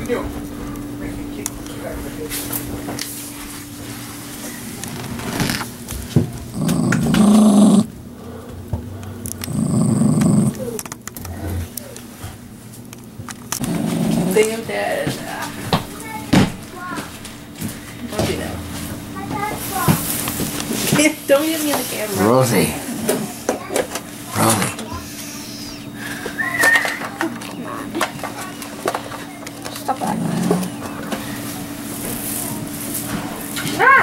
Damn, Dad. Don't do that. Don't get me on the camera. Rosie. Rosie. Stop that. Ah!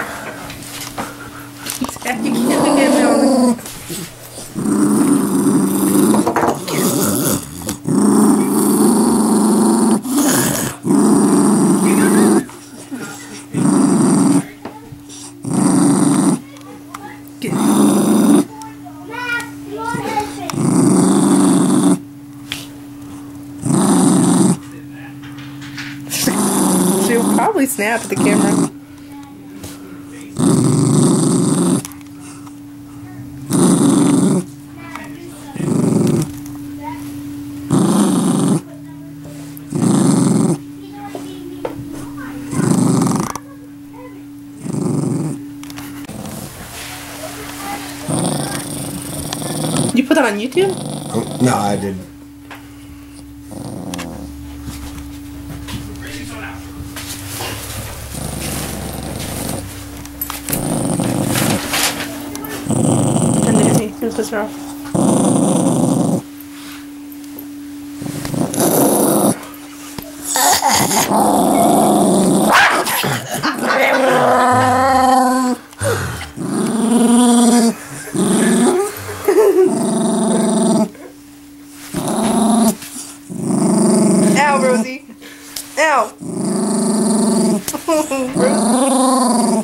You can't get me on the She'll probably snap at the camera. You put that on YouTube? No, I didn't. Here's this off. Ow, Rosie. Ow. Rosie.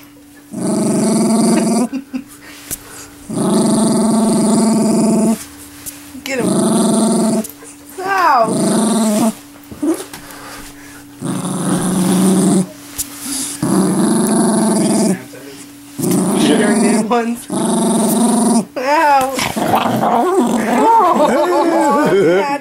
Get him. Ow. Sharing the ones. Ow. Oh,